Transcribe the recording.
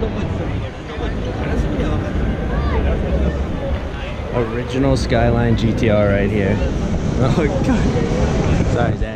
Original Skyline GTR right here. Oh god. Sorry, Zach.